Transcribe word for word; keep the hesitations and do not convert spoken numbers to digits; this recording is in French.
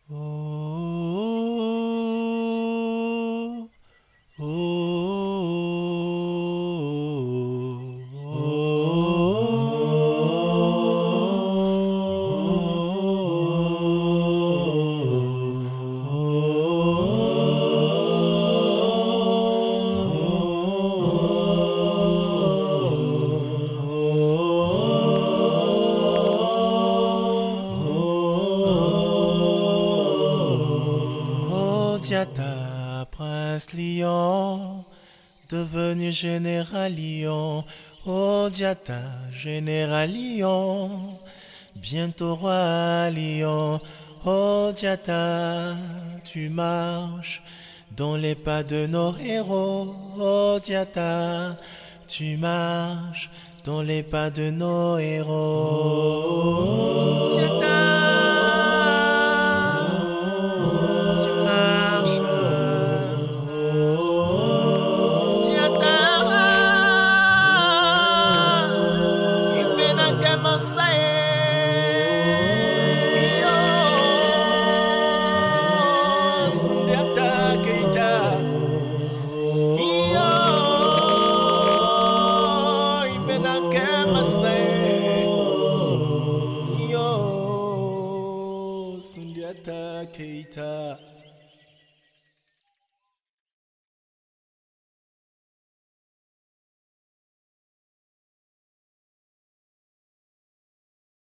Oh, oh, Diata, prince lion, devenu général lion. Oh Diata, général lion, bientôt roi lion. Oh Diata, tu marches dans les pas de nos héros. Oh Diata, tu marches dans les pas de nos héros. Diata, tu marches. Diata, ibenake masae. Yo, Sundiata Keita. Yo, ibenake masae. Yo, Sundiata Keita.